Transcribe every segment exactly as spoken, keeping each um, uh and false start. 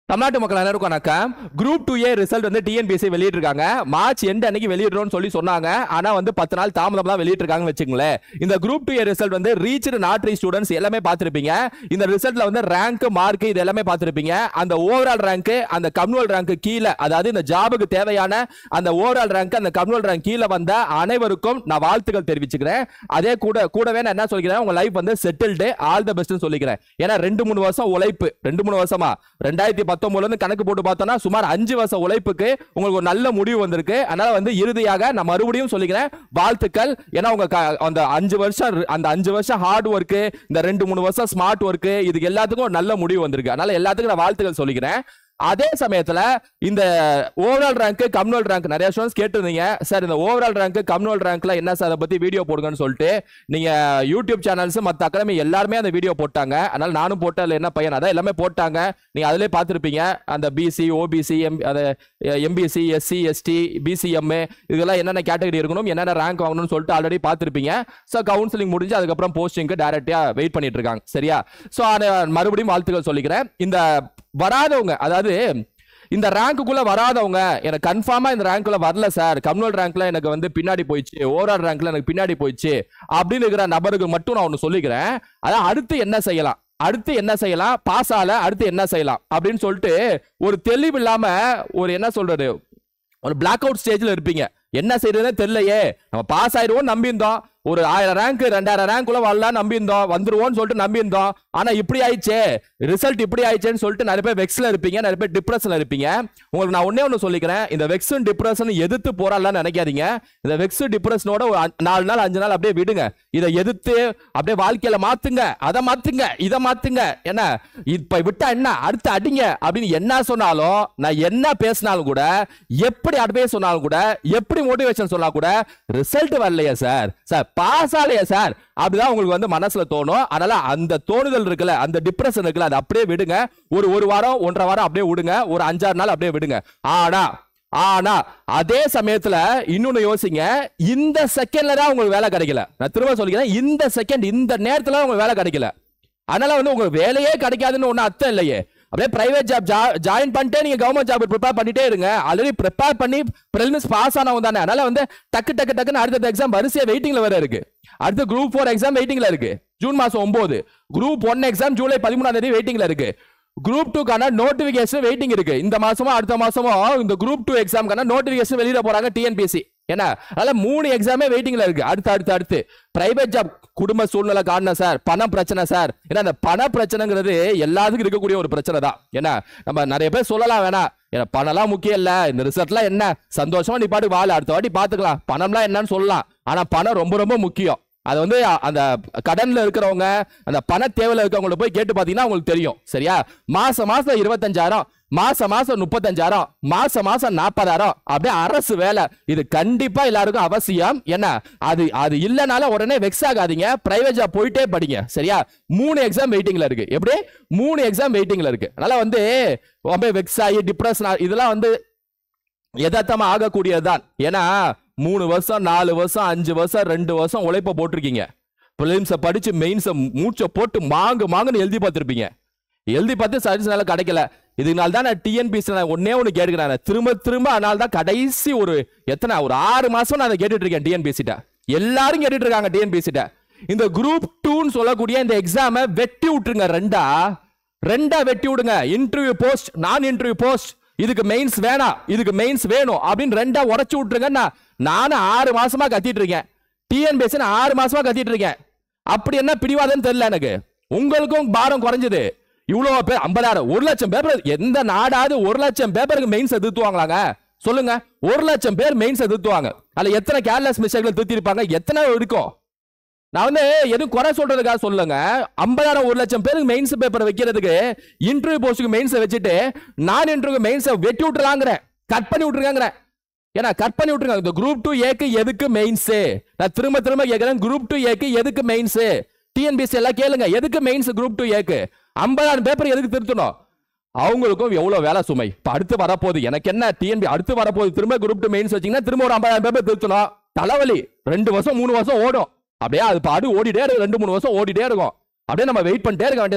தமிழ்நாட்டு மக்கள் எல்லாருக்கும் வணக்கம். குரூப் டூ ஏ ரிசல்ட் வந்து டிஎன்பிஎஸ்சி வெளியிட்டிருக்காங்க. மார்ச் எண்டு அன்னைக்கு வெளியிடுறோம்னு சொல்லி சொன்னாங்க. ஆனா வந்து பத்து நாள் தாமதமா வெளியிட்டிருக்காங்கன்னு வச்சுங்களேன். இந்த குரூப் டூ ஏ ரிசல்ட் வந்து ரீச்டு நாட் ரீச் ஸ்டூடெண்ட்ஸ் எல்லாமே பார்த்திருப்பீங்க. இந்த ரிசல்ட்ல வந்து ரேங்க் மார்க் இது எல்லாமே பார்த்திருப்பீங்க. அந்த ஓவரால் ரேங்க் அந்த கம்யூனல் ரேங்க் கீழே, அதாவது இந்த ஜாபுக்கு தேவையான அந்த ஓவரால் ரேங்க் அந்த கம்யூனல் ரேங்க் கீழே வந்த அனைவருக்கும் நான் வாழ்த்துக்கள் தெரிவிச்சுக்கிறேன். அதே கூட கூடவே நான் என்ன சொல்லிக்கிறேன், உங்க லைஃப் வந்து செட்டில்டு, ஆல் தி பெஸ்ட்னு சொல்லிக்கிறேன். ஏன்னா ரெண்டு மூணு வருஷம் உழைப்பு, ரெண்டு மூணு வருஷமா ரெண்டாயிரத்தி பத்தொன்பதுல கணக்கு போட்டு பார்த்தோம்னா சுமார் அஞ்சு வருஷம் உழைப்புக்கு உங்களுக்கு ஒரு நல்ல முடிவு வந்திருக்கு. அதனால வந்து இறுதியாக நான் மறுபடியும் சொல்லிக்கிறேன், வாழ்த்துக்கள். ஏன்னா உங்க அந்த அஞ்சு வருஷம் அந்த அஞ்சு வருஷம் ஹார்ட் ஒர்க், இந்த ரெண்டு மூணு வருஷம் ஸ்மார்ட் ஒர்க், இதுக்கு எல்லாத்துக்கும் ஒரு நல்ல முடிவு வந்திருக்கு. அதனால எல்லாத்துக்கும் நான் வாழ்த்துக்கள் சொல்லிக்கிறேன். அதே சமயத்துல இந்த ஓவரால் ரேங்க் கம்யூனல் ரேங்க் நிறைய ஸ்டூடண்ட்ஸ் கேட்டிருந்தீங்க, சார் இந்த ஓவரால் ரேங்க் கம்யூனல் ரேங்க்ல என்ன சார் அதை பத்தி வீடியோ போடுங்கன்னு சொல்லிட்டு. நீங்க யூடியூப் சேனல்ஸ் மற்ற அகாடமி எல்லாருமே அந்த வீடியோ போட்டாங்க. அதனால நானும் போட்டல என்ன பையன் அதான் எல்லாமே போட்டாங்க. நீங்க அதிலே பார்த்துருப்பீங்க. அந்த BC OBC M MBC SC ST BCM இதெல்லாம் என்னென்ன கேட்டகரி இருக்கணும், என்னென்ன ரேங்க் வாங்கணும்னு சொல்லிட்டு ஆல்ரெடி பார்த்துருப்பீங்க. ஸோ கவுன்சிலிங் முடிஞ்சு அதுக்கப்புறம் போஸ்டிங்க்கு டைரக்டா வெயிட் பண்ணிட்டு இருக்காங்க. சரியா? ஸோ மறுபடியும் வாழ்த்துக்கள் சொல்லிக்கிறேன். இந்த வராதவங்க, அதாவது இந்த ரேங்க்குள்ள வராதவங்க, எனக்கு கன்ஃபார்மா இந்த ரேங்க்ல வரல சார், கம்யூனல் ரேங்க்ல எனக்கு வந்து பின்னாடி போயிடுச்சு, ஓவரால் ரேங்க்ல எனக்கு பின்னாடி போயிடுச்சு அப்படின்னு இருக்கிற நபருக்கு மட்டும் நான் ஒன்னு சொல்லிக்கிறேன். அதான் அடுத்து என்ன செய்யலாம், அடுத்து என்ன செய்யலாம், பாஸ் ஆல அடுத்து என்ன செய்யலாம் அப்படின்னு சொல்லிட்டு ஒரு தெளிவு இல்லாம ஒரு என்ன சொல்றது ஒரு பிளாக் அவுட் ஸ்டேஜ்ல இருப்பீங்க. என்ன செய்யறதுன்னு தெரியலையே, நம்ம பாஸ் ஆயிடுவோம் நம்பி இருந்தோம், ஒரு ஆயிரம் ரேங்க் ரெண்டாயிரம் ரேங்க் குள்ள வரலாம் நம்பி இருந்தோம், வந்துருவோம்னு சொல்லிட்டு நம்பி இருந்தோம். ஆனா இப்படி ஆயிடுச்சே, ரிசல்ட் இப்படி ஆயிடுச்சேன்னு சொல்லிட்டு நிறைய பேர் வெக்ஸ்ல இருப்பீங்க, நிறைய பேர் டிப்ரெஷன்ல இருப்பீங்க. உங்களுக்கு நான் ஒன்னே ஒன்னு சொல்லிக்கிறேன், இந்த வெக்ஸ் டிப்ரெஷன் எதிர்த்து போராடலாம்னு நினைக்காதீங்க. இந்த வெக்ஸ் டிப்ரெஷனோட ஒரு நாலு நாள் அஞ்சு நாள் அப்படியே விடுங்க. இதை எதிர்த்து அப்படியே வாழ்க்கையில மாத்துங்க, அதை மாத்துங்க, இதை மாத்துங்க. என்ன இப்ப விட்டா என்ன, அடுத்து அடிங்க அப்படின்னு என்ன சொன்னாலும், நான் என்ன பேசினாலும் கூட, எப்படி அட்வைஸ் சொன்னாலும் கூட, எப்படி மோட்டிவேஷன் சொன்னா கூட, ரிசல்ட் வரலையா சார், சார் பாஸ் ஆலையா சார், அப்படிதான் உங்களுக்கு வந்து மனசுல தோணும். அதனால அந்த தோணுதல் இருக்குல்ல, அந்த டிப்ரெஷன் இருக்குல்ல, அதை அப்படியே விடுங்க. ஒரு ஒரு வாரம் ஒன்றரை வாரம் அப்படியே விடுங்க, ஒரு அஞ்சாறு நாள் அப்படியே விடுங்க. ஆனா ஆனா அதே சமயத்துல இன்னொன்னு யோசிங்க, இந்த செகண்ட்ல தான் உங்களுக்கு வேலை கிடைக்கல. நான் திரும்ப சொல்லிக்கிறேன், இந்த செகண்ட் இந்த நேரத்துல உங்களுக்கு வேலை கிடைக்கல. அதனால வந்து உங்களுக்கு வேலையே கிடைக்காதுன்னு ஒண்ணு அர்த்தம் இல்லையே. அப்படியே பிரைவேட் ஜாப் ஜாயின் பண்ணிட்டே நீங்க கவர்மெண்ட் ஜாப் ப்ரிப்பேர் பண்ணிட்டே இருங்க. ஆல்ரெடி ப்ரிப்பேர் பண்ணி பிரிலிம்ஸ் பாஸ் ஆனவங்க தானே. அதனால வந்து டக்கு டக்கு டக்குன்னு அடுத்த எக்ஸாம் வரிசையா வெயிட்டிங்ல வேற இருக்கு. அடுத்து குரூப் ஃபோர் எக்ஸாம் வெயிட்டிங்ல இருக்கு, ஜூன் மாசம் ஒன்பது. குரூப் ஒன் எக்ஸாம் ஜூலை பதிமூணாம் தேதி வெயிட்டிங்ல இருக்கு. குரூப் டூ கான நோட்டிபிகேஷன் வெயிட்டிங் இருக்கு. இந்த மாசமும் அடுத்த மாசமும் இந்த குரூப் டூ எக்ஸாம்க்கான நோட்டிபிகேஷன் வெளியிட போறாங்க டிஎன்பிஎஸ்சி. என்ன அதனால மூணு எக்ஸாமே வெயிட்டிங்ல இருக்கு. அடுத்து அடுத்து அடுத்து பிரைவேட் ஜாப் குடும்ப சூழ்நிலை காரணம் சார், பண பிரச்சனை சார். ஏன்னா அந்த பண பிரச்சனைங்கிறது எல்லாத்துக்கும் இருக்கக்கூடிய ஒரு பிரச்சனை தான். ஏன்னா நம்ம நிறைய பேர் சொல்லலாம், வேணாம் ஏன்னா பணம்லாம் முக்கியம் இல்ல, இந்த ரிசல்ட்லாம் என்ன, சந்தோஷமா நீ பாட்டு வாழ, அடுத்த வாட்டி பாத்துக்கலாம், பணம்லாம் என்னன்னு சொல்லலாம். ஆனா பணம் ரொம்ப ரொம்ப முக்கியம். அது வந்து அந்த கடன்ல இருக்கிறவங்க, அந்த பண தேவையில இருக்கிறவங்களை போய் கேட்டு பாத்தீங்கன்னா உங்களுக்கு தெரியும். சரியா? மாசம் மாசம் இருபத்தஞ்சாயிரம், மாசம் மாசம் முப்பத்தஞ்சாயிரம், மாசம் மாசம் நாற்பதாயிரம், அப்படியே அரசு வேலை, இது கண்டிப்பா எல்லாருக்கும் அவசியம். என்ன அது அது இல்லனால உடனே வெக்ஸ் ஆகாதீங்க, பிரைவேட் ஜாப் போயிட்டே படிங்க. சரியா? மூணு எக்ஸாம் வெயிட்டிங்ல இருக்கு. எப்படி மூணு எக்ஸாம் வெயிட்டிங்ல இருக்கு. அதனால வந்து வெக்ஸ் ஆகி டிப்ரெஷன் இதெல்லாம் வந்து யதார்த்தமா ஆகக்கூடியதுதான். ஏன்னா மூணு வருஷம் நாலு வருஷம் அஞ்சு வருஷம் ரெண்டு வருஷம் உழைப்ப போட்டிருக்கீங்க. பிலிம்ஸை படிச்சு மெயின்ஸை மூச்சை போட்டு மாங்கு மாங்குன்னு எழுதி பார்த்துருப்பீங்க. எழுதி பார்த்து சர்வீஸ்னால கிடைக்கல. இதனால தான் நான் டிஎன்பிஎஸ்சி ஒன்னே ஒன்று கேட்கிறேன், திரும்ப திரும்ப. அதனால தான் கடைசி ஒரு எத்தனை ஒரு ஆறு மாசம் நான் அதை கேட்டுட்டு இருக்கேன் டிஎன்பிஎஸ்சிட்ட. எல்லாரும் கேட்டுட்டு இருக்காங்க டிஎன்பிஎஸ்சிட்ட. இந்த குரூப் டூன்னு சொல்லக்கூடிய இந்த எக்ஸாமை வெட்டி விட்டுருங்க, ரெண்டா ரெண்டா வெட்டி விடுங்க. இன்டர்வியூ போஸ்ட், நான் இன்டர்வியூ போஸ்ட், இதுக்கு மெயின்ஸ் வேணாம், இதுக்கு மெயின்ஸ் வேணும் அப்படின்னு ரெண்டா உடச்சு விட்டுருங்க. நானும் ஆறு மாசமா கத்திட்டு இருக்கேன், டிஎன்பிஎஸ்சி ஆறு மாசமா கத்திட்டு இருக்கேன். அப்படி என்ன பிடிவாதன்னு தெரியல எனக்கு. உங்களுக்கும் பாரம் குறைஞ்சது. இவ்வளவு பேர் ஐம்பதாயிரம் ஒரு லட்சம் பேப்பர், எந்த நாடாவது ஒரு லட்சம் பேப்பருக்கு மெயின்ஸ் திருத்துவாங்களாங்க சொல்லுங்க? ஒரு லட்சம் பேர் மெயின்ஸ் திருத்துவாங்க. அதுல எத்தனை கேர்லெஸ் மிஸ்டேக்ல திருத்திருப்பாங்க, எத்தனை இருக்கும்? நான் வந்து எதுவும் குறை சொல்றதுக்காக சொல்லுங்க. ஐம்பதாயிரம் ஒரு லட்சம் பேருக்கு மெயின்ஸ் பேப்பர் வைக்கிறதுக்கு இன்டர்வியூ போஸ்டுக்கு மெயின்ஸ் வச்சுட்டு நான் இன்டர்வியூ மெயின்ஸ் வெட்டி விட்டுலாங்கிறேன், கட் பண்ணி விட்டுருக்காங்கிறேன். ஏன்னா கட் பண்ணி விட்டுருங்க. இந்த குரூப் டூ ஏக்கு எதுக்கு மெயின்ஸ், நான் திரும்ப திரும்ப கேட்கிறேன், குரூப் டூ ஏக்கு எதுக்கு மெயின்ஸ்? டிஎன்பிஎஸ்சி எல்லாம் கேளுங்க, எதுக்கு மெயின்ஸ் குரூப் டூ ஏக்கு? ஐம்பதாயிரம் பேப்பர் எதுக்கு திருத்தணும்? அவங்களுக்கும் எவ்வளவு வேலை சுமை. இப்ப அடுத்து வரப்போகுது, எனக்கு என்ன டிஎன்பி அடுத்து வரப்போகுது, திரும்ப குரூப் டூ மெயின்ஸ் வச்சீங்கன்னா திரும்ப ஒரு ஐம்பதாயிரம் பேப்பர் திருத்தணும். தலைவலி. ரெண்டு வருஷம் மூணு வருஷம் ஓடும், அப்படியே அது பாடு ஓடிட்டே இருக்கும். ரெண்டு மூணு வருஷம் ஓடிட்டே இருக்கும், அப்படியே நம்ம வெயிட் பண்ணிட்டே இருக்க வேண்டியதான்.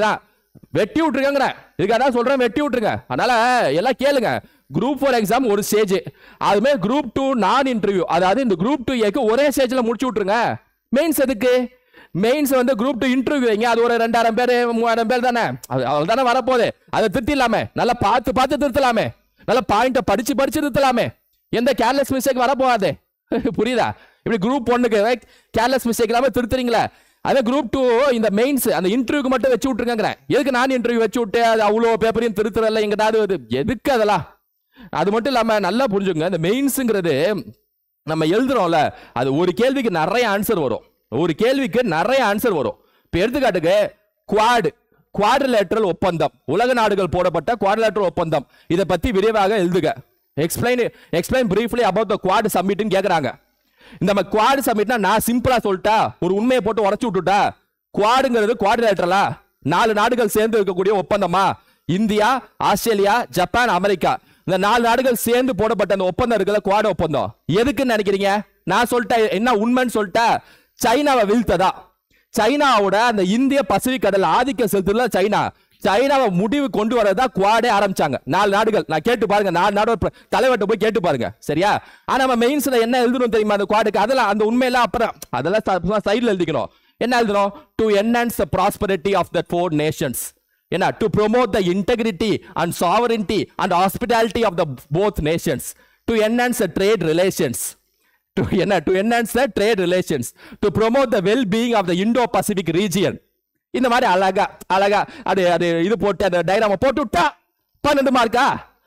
வெட்டி விட்டுருக்காங்க. இதுக்காக சொல்றேன், வெட்டி விட்டுருங்க. அதனால எல்லாம் கேளுங்க. குரூப் ஃபோர் எக்ஸாம் ஒரு ஸ்டேஜ், அதுமே குரூப் டூ நான் இன்டர்வியூ, அதாவது இந்த குரூப் டூ ஏக்கு ஒரே ஸ்டேஜ்ல முடிச்சு விட்டுருங்க. மெயின்ஸ் எதுக்கு? மெயின்ஸ் வந்து குரூப் டூ இன்டர்வியூ வைங்க, அது ஒரு ரெண்டாயிரம் பேர் மூவாயிரம் பேர் தானே, அது தானே வரப்போகுது. அதை திருத்திடலாமே, நல்லா பார்த்து பார்த்து திருத்தலாமே, நல்லா பாயிண்ட படிச்சு படிச்சு திருத்தலாமே, எந்த கேர்லெஸ் மிஸ்டேக் வரப்போகாது. புரியுதா? இப்படி குரூப் ஒன்னுக்கு கேர்லெஸ் மிஸ்டேக் இல்லாம திருத்துறீங்களா? அதே குரூப் டூ இந்த மெயின்ஸ் அந்த இன்டர்வியூக்கு மட்டும் வச்சு விட்டுருங்க. எதுக்கு நான் இன்டர்வியூ வச்சு விட்டு அது அவ்வளோ பேப்பரையும் திருத்துறல எங்கிட்டாவது எதுக்கு அதெல்லாம்? அது மட்டும் இல்லாம நல்லா புரிஞ்சுங்க, இந்த மெயின்ஸ்ங்கிறது நம்ம எழுதுறோம்ல, அது ஒரு கேள்விக்கு நிறைய ஆன்சர் வரும். ஒரு கேள்விக்கு நிறைய ஆன்சர் வரும். இப்ப எடுத்துக்காட்டுக்கு குவாட் குவாட்ரிலேட்டரல் ஒப்பந்தம், உலக நாடுகள் போடப்பட்ட குவாட்ரிலேட்டரல் ஒப்பந்தம், இதை பத்தி விரிவாக எழுதுக. Explain explain briefly about the quad சம்மிட்னு கேக்குறாங்க. இந்த குவாட் சம்மிட்னா நான் சிம்பிளா சொல்லிட்டா, ஒரு உண்மையை போட்டு உடைச்சு விட்டுட்டா, குவாடுங்கிறது குவாட்ரிலேட்டரலா, நாலு நாடுகள் சேர்ந்து இருக்கக்கூடிய ஒப்பந்தமா? இந்தியா, ஆஸ்திரேலியா, ஜப்பான், அமெரிக்கா, இந்த நாலு நாடுகள் சேர்ந்து போடப்பட்ட அந்த ஒப்பந்தம் இருக்குல்ல, குவாட் ஒப்பந்தம், எதுக்குன்னு நினைக்கிறீங்க? நான் சொல்லிட்டேன் என்ன உண்மைன்னு சொல்லிட்டா, சைனாவை வீழ்த்ததா? சைனாவோட அந்த இந்திய பசிபிக் கடல் ஆதிக்கம் செலுத்துறதுல சைனா சைனாவை முடிவு கொண்டு வரதா குவாடே ஆரம்பிச்சாங்க. நாலு நாடுகள், நான் கேட்டு பாருங்க, நாலு நாடு தலைவர்கிட்ட போய் கேட்டு பாருங்க, சரியா? ஆனா நம்ம மெயின்ஸ்ல என்ன எழுதணும் தெரியுமா? அந்த குவாடுக்கு அதெல்லாம் அந்த உண்மையெல்லாம் அப்புறம் அதெல்லாம் சைடுல எழுதிக்கணும். என்ன எழுதணும்? To enhance the prosperity of the four nations. என்ன? To promote the integrity and sovereignty and hospitality of the both nations. To enhance the trade relations. To, to enhance the trade relations, to promote the well-being of the Indo-Pacific region. இந்த மாதிரி அழகா அழகா அது அது இது போட்டு அந்த diagram போட்டு விட்டா பன்னெண்டு மார்க்கா?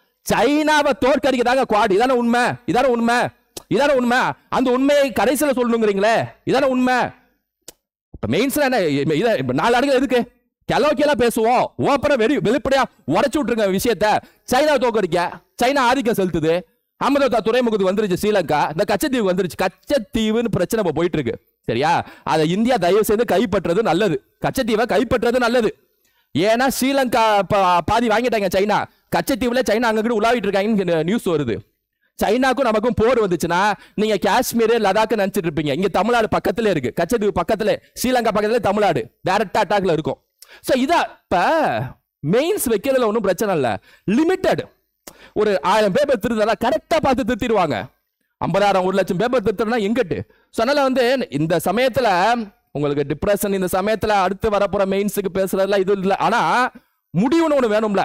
சைனாவை தோற்கடிக்கிறாங்க குவாட். இதான உண்மை? இதான உண்மை? இதான உண்மை? அந்த உண்மையை கடைசியில் சொல்லணுங்கிறீங்களே, இதான உண்மை? இப்ப மெயின்ஸ்ல என்ன நாலு நாடுகள் எதுக்கு கலோக்கியலா பேசுவோம்? ஓப்பனா வெறி வெளிப்படையா உடைச்சு விட்டுருங்க விஷயத்த. சைனா தோற்கடிக்க சைனா ஆதிக்கம் செலுத்துது. அஹமதா துறைமுகத்துக்கு வந்துருச்சு ஸ்ரீலங்கா, இந்த கச்சத்தீவு வந்துருச்சு. கச்சத்தீவுன்னு பிரச்சனை போயிட்டு இருக்கு, சரியா? அதை இந்தியா தயவு செய்து கைப்பற்றது நல்லது. கச்சத்தீவை கைப்பற்றது நல்லது. ஏன்னா ஸ்ரீலங்கா பாதி வாங்கிட்டாங்க சைனா. கச்சத்தீவுல சைனா அங்கிட்டு உலாவிட்டு இருக்காங்க நியூஸ் வருது. சைனாக்கும் நமக்கும் போர் வந்துச்சுன்னா நீங்க காஷ்மீர் லடாக் நினைச்சிட்டு இருப்பீங்க. இங்க தமிழ்நாடு பக்கத்துல இருக்கு, கச்சத்தீவு பக்கத்துல, ஸ்ரீலங்கா பக்கத்துல தமிழ்நாடு டைரக்டா அட்டாக்ல இருக்கும். சோ இதா இப்ப மெயின்ஸ் வைக்கிறதுல ஒன்றும் பிரச்சனை இல்லை. லிமிட்டட் ஒரு ஆயிரம் பேப்பர் திருத்தா கரெக்டா பார்த்து திருத்திடுவாங்க. ஐம்பதாயிரம் ஒரு லட்சம் பேப்பர் திருத்தா எங்கிட்டு? அதனால வந்து இந்த சமயத்துல உங்களுக்கு டிப்ரெஷன், இந்த சமயத்துல அடுத்து வரப்போற மெயின்ஸுக்கு பேசுறதுல இது இல்லை. ஆனா முடிவுன்னு ஒண்ணு வேணும்ல,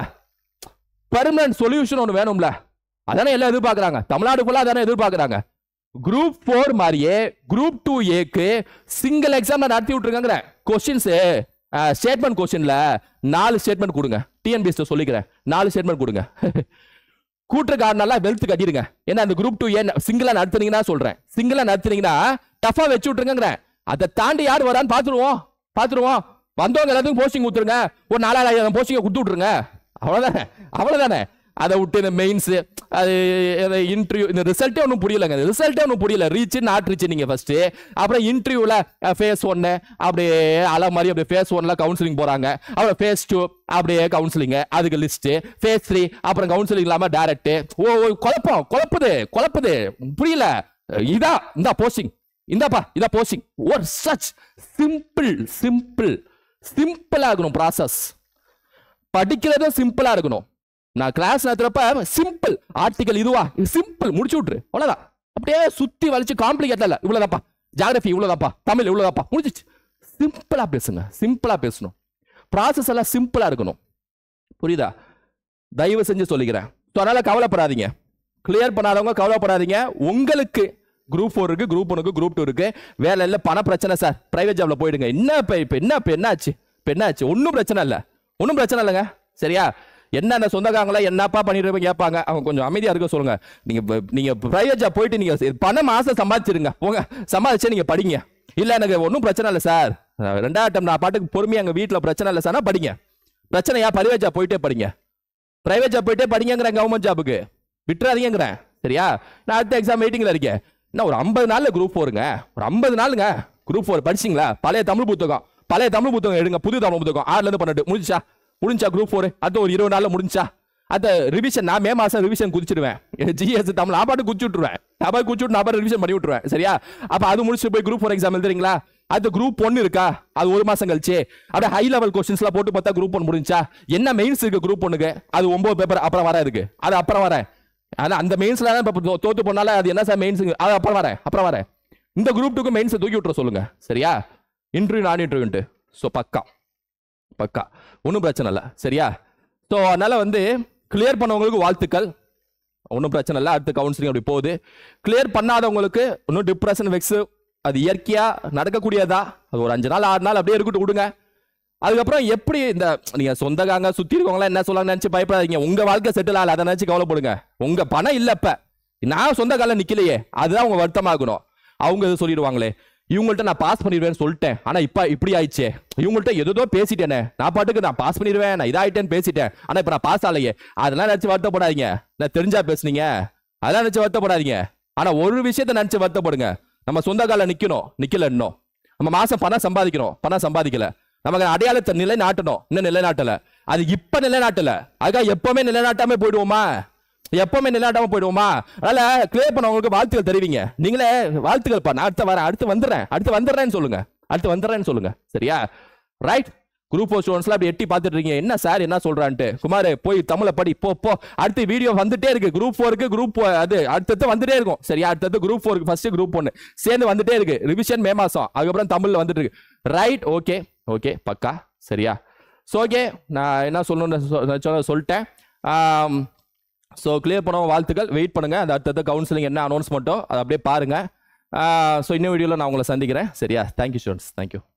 பெர்மனன்ட் சொல்யூஷன் ஒண்ணு வேணும்ல. அதானே எல்லாம் எதிர்பார்க்கறாங்க. தமிழ்நாடு ஃபுல்லா அதானே எதிர்பார்க்கறாங்க. குரூப் ஃபோர் மாதிரியே குரூப் டூ ஏக்கு சிங்கிள் எக்ஸாம் நடத்தி விட்டுருக்காங்க. கொஸ்டின்ஸ் ஸ்டேட்மெண்ட் கொஸ்டின்ல நாலு ஸ்டேட்மெண்ட் கொடுங்க. டிஎன்பிஎஸ் சொல்லிக்கிறேன், நாலு ஸ்டேட்மெண்ட் கொடுங்க. கூட்டுக்காரனால வெல்த் கட்டிடுங்க. ஏன்னா அந்த குரூப் டூ ஏ சிங்கிளா நடத்துனீங்கன்னா சொல்றேன், சிங்கிளா நடத்துனீங்கன்னா டஃபா வச்சு விட்டுருங்க. அதை தாண்டி யார் வரான்னு பாத்துருவோம் பாத்துருவோம் வந்தவங்க எல்லாத்துக்கும் போஸ்டிங் கொடுத்துருங்க. ஒரு நாலாயிரம் போஸ்டிங் கொடுத்து விட்டுருங்க. அவ்வளவுதானே அவ்வளவுதானே அதை விட்டு இந்த மெயின்ஸ் அது இன்டர்வியூ இந்த ரிசல்ட்டே ஒன்றும் புரியலங்க. ரிசல்ட்டே ஒன்றும் புரியல. ரீச் நாட் ரீச் நீங்க ஃபர்ஸ்ட், அப்புறம் இன்டர்வியூல ஃபேஸ் ஒன்னு அப்படியே அல மாதிரி அப்படியே ஃபேஸ் ஒன்ல கவுன்சிலிங் போறாங்க, அப்புறம் ஃபேஸ் டூ அப்படியே கவுன்சிலிங், அதுக்கு லிஸ்ட், ஃபேஸ் த்ரீ அப்புறம் கவுன்சிலிங் இல்லாம டைரக்ட். ஓ குழப்பம் குழப்புது குழப்புது புரியல. இதா இந்த போஸ்டிங், இந்தாப்பா இதா போஸ்டிங். ஒரு சச் சிம்பிள் சிம்பிள் சிம்பிளா இருக்கணும் ப்ராசஸ். படிக்கிறதும் சிம்பிளா இருக்கணும். நான் கிளாஸ் நடத்துறப்ப சிம்பிள் ஆர்டிகல் இதுவா சிம்பிள் முடிச்சு விட்டுரு, அவ்வளவுதான். அப்படியே சுத்தி வலிச்சு காம்ப்ளிகேட் இல்ல, இவ்வளவுதாப்பா ஜியோகிராஃபி, இவ்வளவுதாப்பா தமிழ், இவ்வளவுதாப்பா முடிஞ்சிச்சு. சிம்பிளா பேசுங்க, சிம்பிளா பேசணும். ப்ராசஸ் எல்லாம் சிம்பிளா இருக்கணும். புரியுதா? தயவு செஞ்சு சொல்லிக்கிறேன். அதனால கவலைப்படாதீங்க, கிளியர் பண்ணாதவங்க கவலைப்படாதீங்க. உங்களுக்கு குரூப் ஃபோர் இருக்கு, குரூப் ஒனுக்கு, குரூப் டூ இருக்கு. வேலை இல்லை, பண பிரச்சனை சார், பிரைவேட் ஜாப்ல போயிடுங்க. என்ன இப்ப இப்ப என்ன இப்ப என்ன ஆச்சு? இப்ப என்ன ஆச்சு? ஒன்னும் பிரச்சனை இல்லை, ஒன்னும் பிரச்சனை இல்லைங்க, சரியா? என்ன சொந்தக்காரங்களா என்னப்பா பண்ணிட்டு கேட்பாங்க, அவங்க கொஞ்சம் அமைதியா இருக்க சொல்லுங்க. நீங்க நீங்க பிரைவேட் ஜாப் போயிட்டு நீங்க பணம் மாசம் சம்பாதிச்சிருங்க, போங்க சம்பாதிச்சு நீங்க படிங்க. இல்ல எனக்கு ஒன்றும் பிரச்சனை இல்லை சார், ரெண்டாவது டைம் நான் பாட்டுக்கு பொறுமையா எங்க வீட்டுல பிரச்சனை இல்லை சார், படிங்க. பிரச்சனையா பிரைவேட் ஜாப் போயிட்டே படிங்க, பிரைவேட் ஜாப் போயிட்டே படிங்கிறேன். கவர்மெண்ட் ஜாபுக்கு விட்டுறாதீங்கிறேன், சரியா? நான் அடுத்த எக்ஸாம் வெயிட்டிங்ல இருக்கேன். என்ன ஒரு ஐம்பது நாள்ல குரூப் போருங்க, ஒரு ஐம்பது நாளுங்க குரூப் ஃபோர் படிச்சிங்களா? பழைய தமிழ் புத்தகம், பழைய தமிழ் புத்தகம் எடுங்க, புது தமிழ் புத்தகம் ஆறுல இருந்து பன்னெண்டு முடிஞ்சா முடிஞ்சா குரூப் ஃபோர். அது ஒரு இருபது நாள்ல முடிஞ்சா அந்த ரிவிஷன். நான் மே மாசம் ரிவிஷன் குதிச்சிடுவேன். ஜிஎஸ் தமிழ் ஆபாட்டு குதிச்சு விட்டுருவேன், நான் குதிச்சு விட்டு நான் ரிவிஷன் பண்ணி விட்டுருவேன், சரியா? அப்ப அது முடிச்சு போய் குரூப் ஃபோர் எக்ஸாம் எழுதுறீங்களா? அது குரூப் ஒன்னு இருக்கா, அது ஒரு மாசம் கழிச்சு அப்படியே ஹை லெவல் கொஸ்டின்ஸ்லாம் போட்டு பார்த்தா குரூப் ஒன் முடிஞ்சா, என்ன மெயின்ஸ் இருக்கு குரூப் ஒன்னுக்கு, அது ஒன்பது பேப்பர் அப்புறம் வர இருக்கு, அது அப்புறம் வரேன். ஆனா அந்த மெயின்ஸ்ல தோத்து போனால அது என்ன சார் மெயின்ஸ், அது அப்புறம் வரேன் அப்புறம் வரேன். இந்த குரூப் டூக்கு மெயின்ஸ் தூக்கி விட்டுற சொல்லுங்க, சரியா? இன்டர்வியூ நான் இன்டர்வியூன்ட்டு ஸோ பக்கா பக்கா ஒன்றும் பிரச்சனை இல்லை, சரியா? ஸோ அதனால வந்து கிளியர் பண்ணவங்களுக்கு வாழ்த்துக்கள், ஒன்றும் பிரச்சனை இல்லை. அடுத்து கவுன்சிலிங் அப்படி போகுது. கிளியர் பண்ணாதவங்களுக்கு இன்னும் டிப்ரெஷன் வெக்ஸ் அது இயற்கையா நடக்கக்கூடியதா, அது ஒரு அஞ்சு நாள் ஆறு நாள் அப்படியே இருக்கட்டும் விடுங்க. அதுக்கப்புறம் எப்படி இந்த நீங்க சொந்தக்காங்க சுத்தி இருக்கவங்களாம் என்ன சொல்ல நினைச்சு பயப்படாதீங்க. உங்க வாழ்க்கை செட்டில் ஆகல அதை நினைச்சு கவலைப்படுங்க. உங்க பணம் இல்ல, இப்ப நான் சொந்த கால நிக்கலையே, அதுதான் உங்க வருத்தமாகணும். அவங்க எது சொல்லிடுவாங்களே, இவங்கள்ட்ட நான் பாஸ் பண்ணிடுவேன்னு சொல்லிட்டேன், ஆனா இப்ப இப்படி ஆயிடுச்சே, இவங்கள்ட்ட எதோ பேசிட்டேனே, நான் பாட்டுக்கு நான் பாஸ் பண்ணிடுவேன் நான் இதாயிட்டேன்னு பேசிட்டேன், ஆனா இப்ப நான் பாஸ் ஆகலையே, அதெல்லாம் நினைச்சு வருத்தப்படாதீங்க. நான் தெரிஞ்சா பேசுனீங்க, அதெல்லாம் நினைச்சு வருத்தப்படாதீங்க. ஆனா ஒரு விஷயத்த நினைச்சு வருத்தப்படுங்க, நம்ம சொந்த கால நிக்கணும், நிக்கல இன்னும் நம்ம மாசம் பணம் சம்பாதிக்கணும், பணம் சம்பாதிக்கல, நமக்கு அடையாளத்தை நிலைநாட்டணும், இன்னும் நிலைநாட்டல, அது இப்ப நிலைநாட்டல, அதுக்காக எப்பவுமே நிலைநாட்டாம போயிடுவோமா? எப்பவுமே நிலைநாட்டாம போயிடுவோமா? அதனால கிளியர் பண்ணவங்களுக்கு வாழ்த்துக்கள் தெரிவிங்க. நீங்களே வாழ்த்துக்கள் பா, நான் அடுத்து வரேன், அடுத்து வந்துடுறேன், அடுத்து வந்துடுறேன்னு சொல்லுங்க, அடுத்து வந்துடுறேன்னு சொல்லுங்க, சரியா? ரைட். குரூப் ஃபோர் ஸ்டூடெண்ட்ஸ்லாம் அப்படி எட்டி பார்த்துட்டு இருக்கீங்க, என்ன சார் என்ன சொல்றான்ட்டு. குமார் போய் தமிழை படி போ போ, அடுத்து வீடியோ வந்துட்டே இருக்கு. குரூப் ஃபோருக்கு குரூப் அது அடுத்தது வந்துட்டே இருக்கும், சரியா? அடுத்தது குரூப் ஃபோருக்கு ஃபர்ஸ்ட் குரூப் ஒன்று சேர்ந்து வந்துட்டே இருக்கு. ரிவிஷன் மே மாசம், அதுக்கப்புறம் தமிழ்ல வந்துட்டு இருக்கு. ரைட், ஓகே ஓகே பக்கா, சரியா? ஸோ ஓகே, நான் என்ன சொல்லணும்னு சொல்லிட்டேன். ஸோ கிளியர் பண்ண வாழ்த்துக்கள், வெயிட் பண்ணுங்க. அந்த அடுத்தது கவுன்சிலிங் என்ன அனௌன்ஸ்மெண்ட்டோ அதை அப்படியே பாருங்க. ஸோ இன்னும் வீடியோவில் நான் உங்களை சந்திக்கிறேன், சரியா? Thank you students, thank you.